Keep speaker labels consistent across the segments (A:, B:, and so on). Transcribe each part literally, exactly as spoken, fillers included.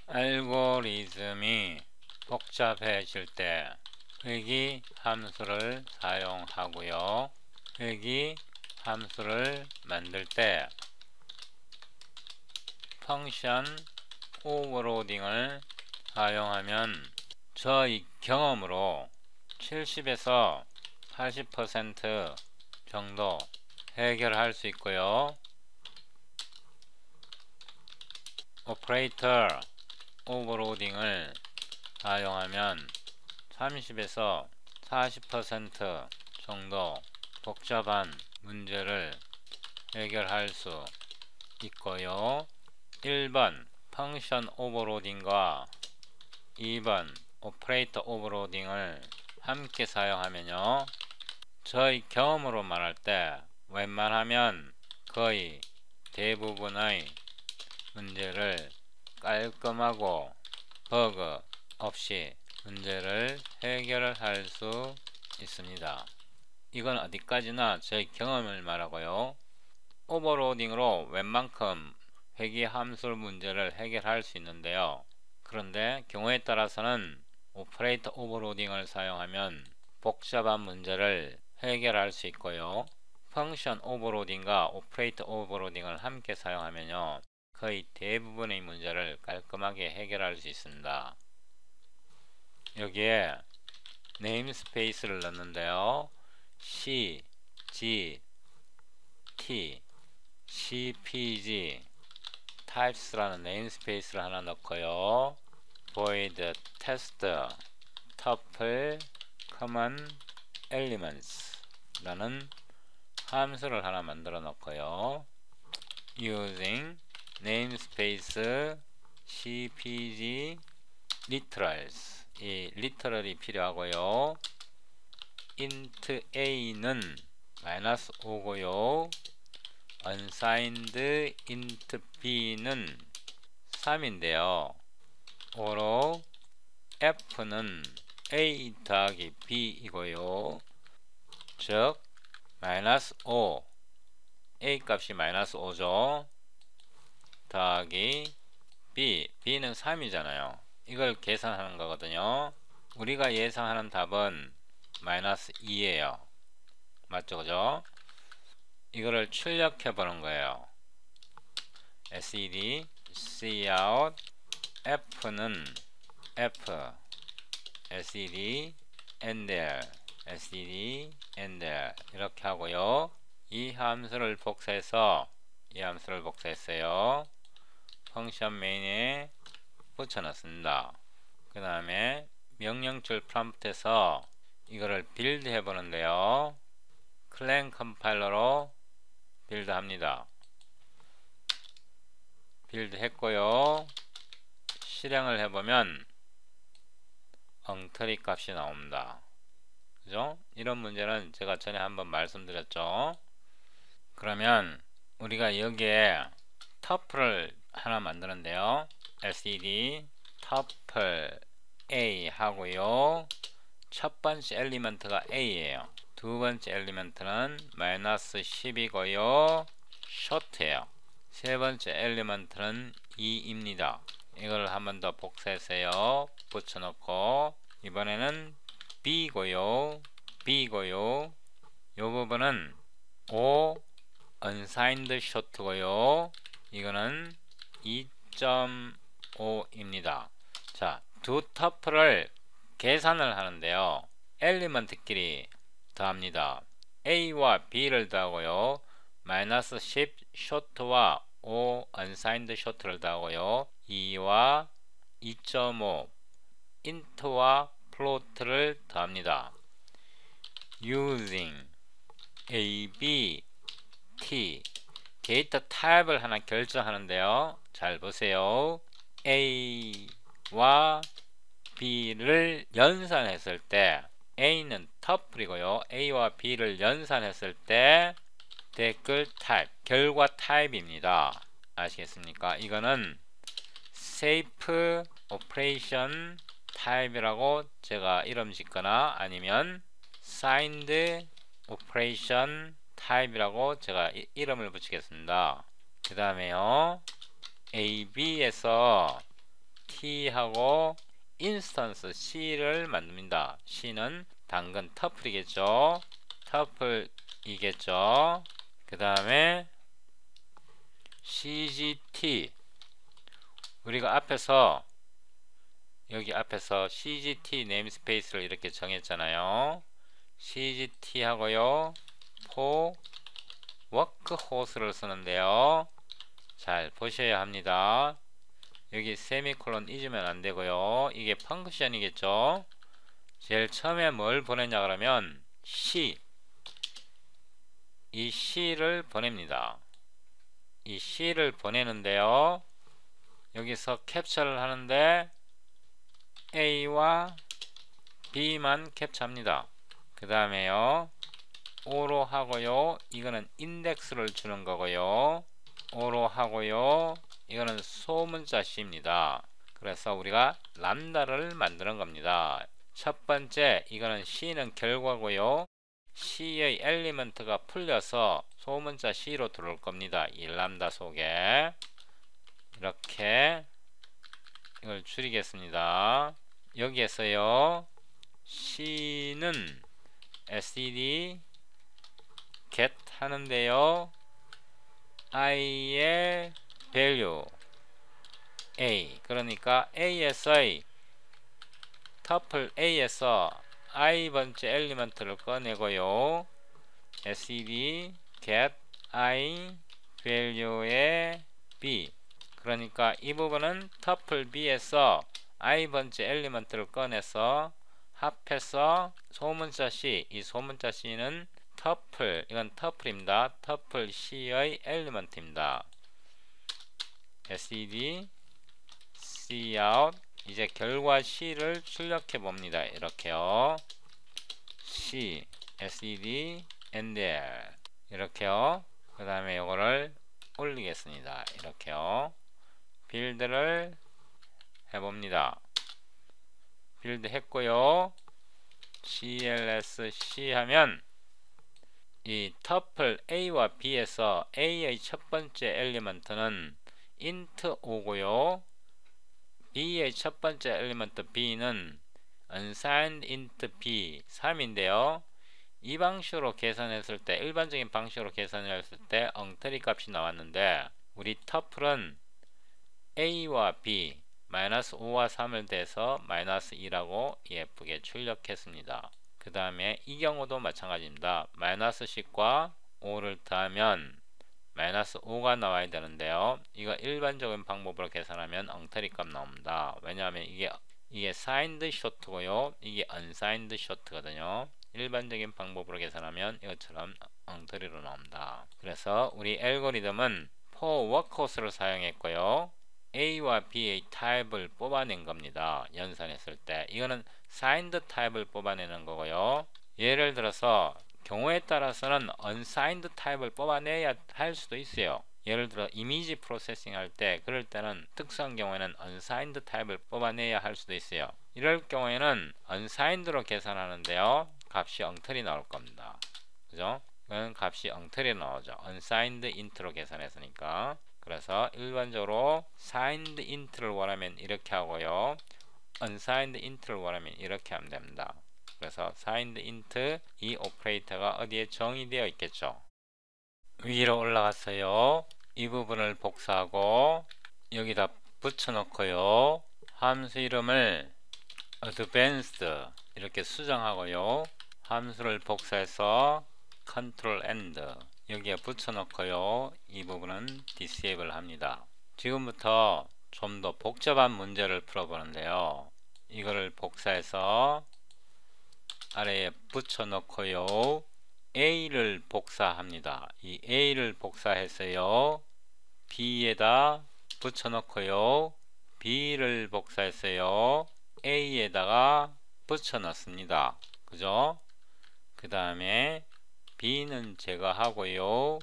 A: 알고리즘이 복잡해질 때 회귀 함수를 사용하고요. 회귀 함수를 만들 때 펑션 오버로딩을 사용하면 저희 경험으로 칠십에서 팔십 퍼센트 정도 해결할 수 있고요. 오퍼레이터 오버로딩을 사용하면 삼십에서 사십 퍼센트 정도 복잡한 문제를 해결할 수 있고요. 일 번 펑션 오버로딩과 이 번 오퍼레이터 오버로딩을 함께 사용하면요, 저희 경험으로 말할 때 웬만하면 거의 대부분의 문제를 깔끔하고 버그 없이 문제를 해결할 수 있습니다. 이건 어디까지나 저희 경험을 말하고요. 오버로딩으로 웬만큼 회귀 함수 문제를 해결할 수 있는데요. 그런데 경우에 따라서는 오퍼레이터 오버로딩을 사용하면 복잡한 문제를 해결할 수 있고요. 펑션 오버로딩과 오퍼레이터 오버로딩을 함께 사용하면요, 거의 대부분의 문제를 깔끔하게 해결할 수 있습니다. 여기에 네임스페이스를 넣는데요. C, G, T, 씨피지, types라는 네임스페이스를 하나 넣고요. void test tuple common elements 라는 함수를 하나 만들어 놓고요. using namespace cpg literals, 이 literal이 필요하고요. int a는 마이너스 오고요. unsigned int b는 삼인데요. 오로 f는 a 더하기 b이고요. 즉 마이너스 오, a 값이 마이너스 오죠. 더하기 b, b는 삼이잖아요. 이걸 계산하는 거거든요. 우리가 예상하는 답은 마이너스 이예요. 맞죠? 그죠? 이거를 출력해 보는 거예요. sed cout f는 f sed endl sed endl 이렇게 하고요. 이 함수를 복사해서 이 함수를 복사했어요. 펑션 메인에 붙여놨습니다. 그 다음에 명령줄 프롬프트에서 이거를 빌드 해보는데요. 클랭 컴파일러로 빌드 합니다. 빌드 했고요. 실행을 해보면 엉터리 값이 나옵니다. 그죠? 이런 문제는 제가 전에 한번 말씀드렸죠. 그러면 우리가 여기에 터플을 하나 만드는데요. sed tuple a 하고요. 첫 번째 엘리먼트가 a예요. 두 번째 엘리먼트는 마이너스 십이고요. short예요. 세 번째 엘리먼트는 이입니다. 이걸 한 번 더 복사해서요, 붙여놓고 이번에는 b고요. b고요. 이 부분은 오 unsigned short고요. 이거는 이 점 오입니다. 자, 두 터플을 계산을 하는데요. 엘리먼트끼리 더합니다. a와 b를 더하고요. 마이너스 십 short와 오 unsigned short를 더하고요. 이와 이 점 오 int와 float를 더합니다. using a, b, t 데이터 타입을 하나 결정하는데요. 잘 보세요. a와 b를 연산했을 때 a는 터플이고요. a와 b를 연산했을 때 댓글 타입, 결과 타입입니다. 아시겠습니까? 이거는 safe operation 타입이라고 제가 이름 짓거나 아니면 signed operation 타입이라고 제가 이, 이름을 붙이겠습니다. 그 다음에요, 에이 비에서 T하고 인스턴스 C를 만듭니다. C는 당근 터플이겠죠. 터플이겠죠. 그 다음에 씨지티, 우리가 앞에서 여기 앞에서 씨지티 네임스페이스를 이렇게 정했잖아요. 씨지티 하고요 for 워크호스를 쓰는데요. 잘 보셔야 합니다. 여기 세미콜론 잊으면 안 되고요. 이게 펑크션이겠죠. 제일 처음에 뭘 보내냐 그러면 C, 이 C를 보냅니다. 이 C를 보내는데요. 여기서 캡처를 하는데 A와 B만 캡처합니다. 그 다음에요 O로 하고요. 이거는 인덱스를 주는 거고요. O로 하고요. 이거는 소문자 C입니다. 그래서 우리가 람다를 만드는 겁니다. 첫 번째 이거는 C는 결과고요. C의 엘리먼트가 풀려서 소문자 C로 들어올 겁니다. 이 람다 속에 이렇게 이걸 줄이겠습니다. 여기에서요 C는 std get 하는데요. i의 value a, 그러니까 a에서 터플 a에서 i 번째 엘리먼트를 꺼내고요. std get i value의 b, 그러니까 이 부분은 터플 b에서 i 번째 엘리먼트를 꺼내서 합해서 소문자 C, 이 소문자 C는 터플, 이건 터플입니다. 터플 C의 엘리먼트입니다. std cout, 이제 결과 C를 출력해 봅니다. 이렇게요. C, std endl 이렇게요. 그 다음에 이거를 올리겠습니다. 이렇게요. 빌드를 해봅니다. 빌드 했고요. 씨엘에스씨 하면 이 터플 A와 B에서 A의 첫 번째 엘리먼트는 int 오고요. B의 첫 번째 엘리먼트 B는 unsigned int B 삼인데요. 이 방식으로 계산했을 때, 일반적인 방식으로 계산했을 때 엉터리 값이 나왔는데 우리 터플은 A와 B 마이너스 오와 삼을 대서 마이너스 이라고 예쁘게 출력했습니다. 그 다음에 이 경우도 마찬가지입니다. 마이너스 십과 오를 더하면 마이너스 오가 나와야 되는데요. 이거 일반적인 방법으로 계산하면 엉터리 값 나옵니다. 왜냐하면 이게 이게 signed short고요. 이게 unsigned short거든요. 일반적인 방법으로 계산하면 이것처럼 엉터리로 나옵니다. 그래서 우리 알고리즘은 for workhorse를 사용했고요. A와 B의 타입을 뽑아낸 겁니다. 연산했을 때 이거는 signed 타입을 뽑아내는 거고요. 예를 들어서 경우에 따라서는 unsigned 타입을 뽑아내야 할 수도 있어요. 예를 들어 이미지 프로세싱 할 때, 그럴 때는 특수한 경우에는 unsigned 타입을 뽑아내야 할 수도 있어요. 이럴 경우에는 unsigned로 계산하는데요, 값이 엉터리 나올 겁니다. 그죠? 이건 값이 엉터리 나오죠. unsigned int로 계산했으니까. 그래서 일반적으로 signed int를 원하면 이렇게 하고요, unsigned int를 원하면 이렇게 하면 됩니다. 그래서 signed int, 이 오퍼레이터가 어디에 정의되어 있겠죠. 위로 올라갔어요. 이 부분을 복사하고 여기다 붙여놓고요. 함수 이름을 advanced 이렇게 수정하고요. 함수를 복사해서 control end 여기에 붙여놓고요. 이 부분은 disable 합니다. 지금부터 좀 더 복잡한 문제를 풀어보는데요. 이거를 복사해서 아래에 붙여놓고요. A를 복사합니다. 이 A를 복사해서요, B에다 붙여놓고요. B를 복사해서요, A에다가 붙여넣습니다. 그죠? 그 다음에 B는 제거하고요,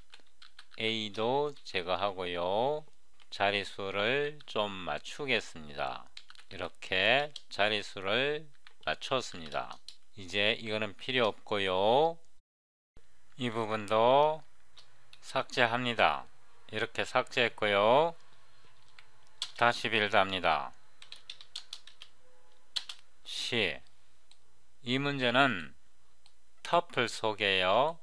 A: A도 제거하고요. 자리수를 좀 맞추겠습니다. 이렇게 자리수를 맞췄습니다. 이제 이거는 필요 없고요. 이 부분도 삭제합니다. 이렇게 삭제했고요. 다시 빌드합니다. C. 이 문제는 터플 속에요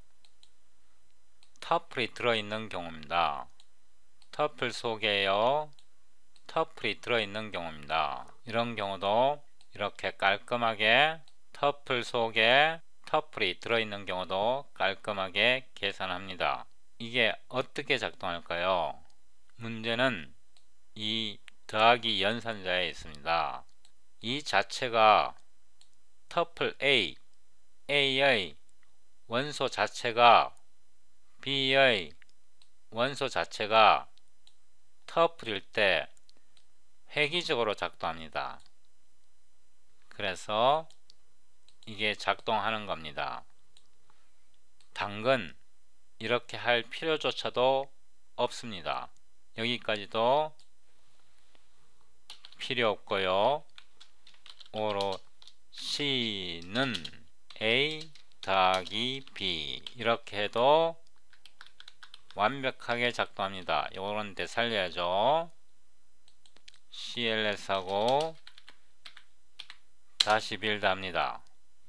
A: 터플이 들어있는 경우입니다. 터플 속에요 터플이 들어있는 경우입니다. 이런 경우도 이렇게 깔끔하게 터플 속에 터플이 들어있는 경우도 깔끔하게 계산합니다. 이게 어떻게 작동할까요? 문제는 이 더하기 연산자에 있습니다. 이 자체가 터플 A, A의 원소 자체가 B의 원소 자체가 터플일 때 획기적으로 작동합니다. 그래서 이게 작동하는 겁니다. 당근 이렇게 할 필요조차도 없습니다. 여기까지도 필요 없고요. 오로 C는 A 더하기 B 이렇게 해도 완벽하게 작동합니다. 요런 데 살려야죠. 씨엘에스하고 다시 빌드 합니다.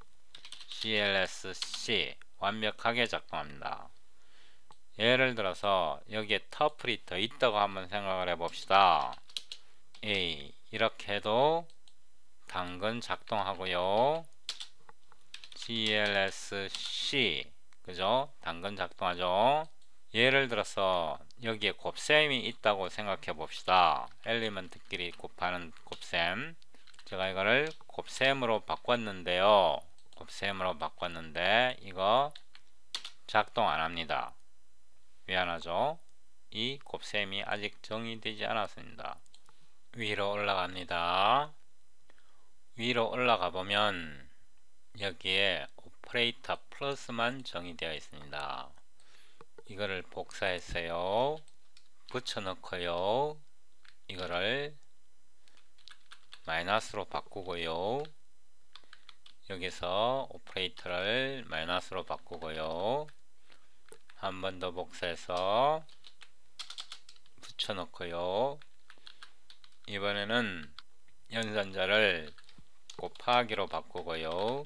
A: 씨엘에스-C 완벽하게 작동합니다. 예를 들어서 여기에 터플이 더 있다고 한번 생각을 해 봅시다. A 이렇게 해도 당근 작동하고요. 씨엘에스-C 그죠? 당근 작동하죠. 예를 들어서 여기에 곱셈이 있다고 생각해 봅시다. 엘리먼트끼리 곱하는 곱셈. 제가 이거를 곱셈으로 바꿨는데요. 곱셈으로 바꿨는데 이거 작동 안 합니다. 왜 안 하죠? 이 곱셈이 아직 정의되지 않았습니다. 위로 올라갑니다. 위로 올라가 보면 여기에 오퍼레이터 플러스만 정의되어 있습니다. 이거를 복사했어요. 붙여넣고요. 이거를 마이너스로 바꾸고요. 여기서 오퍼레이터를 마이너스로 바꾸고요. 한 번 더 복사해서 붙여넣고요. 이번에는 연산자를 곱하기로 바꾸고요.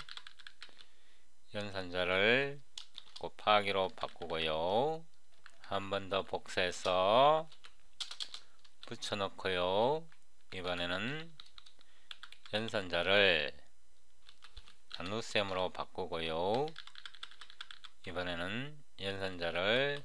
A: 연산자를 곱하기로 바꾸고요. 한 번 더 복사해서 붙여넣고요. 이번에는 연산자를 나눗셈으로 바꾸고요. 이번에는 연산자를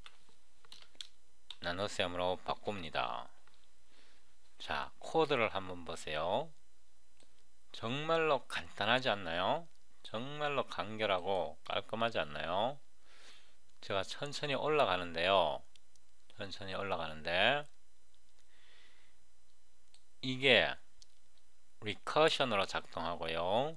A: 나눗셈으로 바꿉니다. 자, 코드를 한번 보세요. 정말로 간단하지 않나요? 정말로 간결하고 깔끔하지 않나요? 제가 천천히 올라가는데요. 천천히 올라가는데 이게 리커션으로 작동하고요.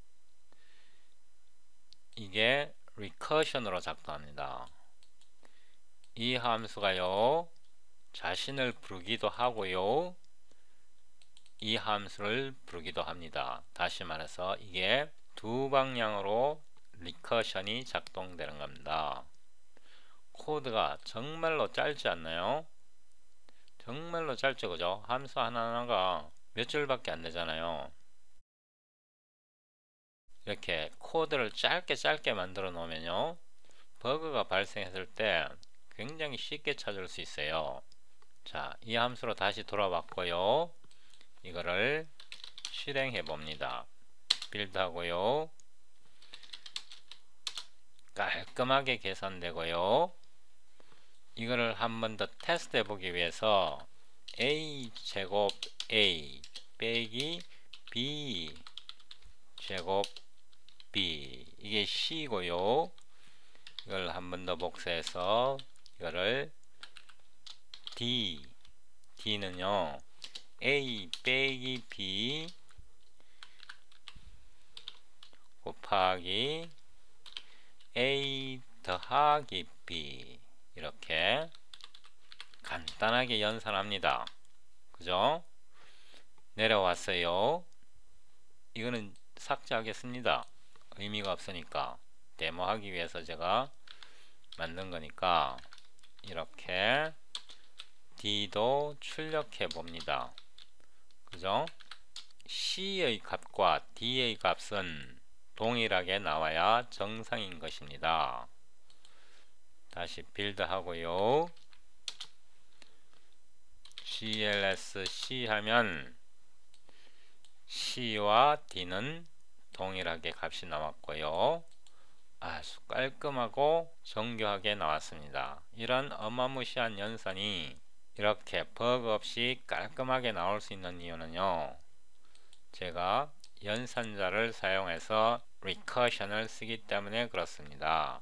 A: 이게 리커션으로 작동합니다. 이 함수가요. 자신을 부르기도 하고요. 이 함수를 부르기도 합니다. 다시 말해서 이게 두 방향으로 리커션이 작동되는 겁니다. 코드가 정말로 짧지 않나요? 정말로 짧죠, 그죠? 함수 하나하나가 몇 줄밖에 안 되잖아요. 이렇게 코드를 짧게 짧게 만들어 놓으면요, 버그가 발생했을 때 굉장히 쉽게 찾을 수 있어요. 자, 이 함수로 다시 돌아왔고요. 이거를 실행해 봅니다. 빌드 하고요. 깔끔하게 계산되고요. 이거를 한 번 더 테스트 해보기 위해서 a 제곱 a 빼기 b 제곱 b 이게 c고요. 이걸 한 번 더 복사해서 이거를 d d는요 a 빼기 b 곱하기 a 더하기 b 이렇게 간단하게 연산합니다. 그죠? 내려왔어요. 이거는 삭제하겠습니다. 의미가 없으니까. 데모하기 위해서 제가 만든 거니까 이렇게 D도 출력해 봅니다. 그죠? C의 값과 D의 값은 동일하게 나와야 정상인 것입니다. 다시 빌드 하고요. 지엘에스씨 하면 C와 D는 동일하게 값이 나왔고요. 아주 깔끔하고 정교하게 나왔습니다. 이런 어마무시한 연산이 이렇게 버그 없이 깔끔하게 나올 수 있는 이유는요, 제가 연산자를 사용해서 리커션을 쓰기 때문에 그렇습니다.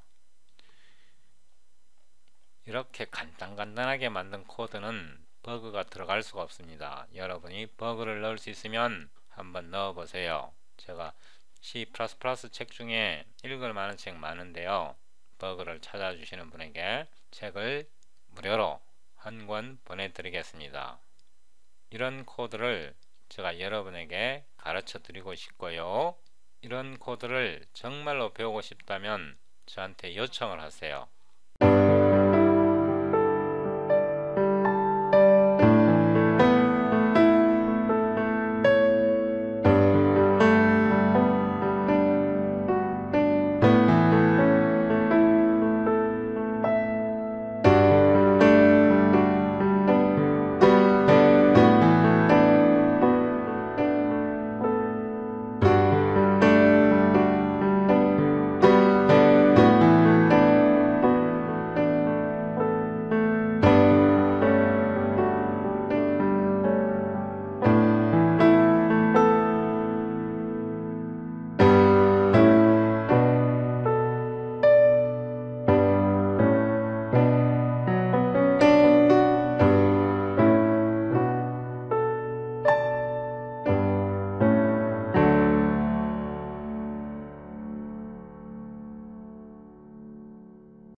A: 이렇게 간단간단하게 만든 코드는 버그가 들어갈 수가 없습니다. 여러분이 버그를 넣을 수 있으면 한번 넣어 보세요. 제가 씨 플러스 플러스 책 중에 읽을 만한 책 많은데요, 버그를 찾아주시는 분에게 책을 무료로 한 권 보내드리겠습니다. 이런 코드를 제가 여러분에게 가르쳐 드리고 싶고요, 이런 코드를 정말로 배우고 싶다면 저한테 요청을 하세요.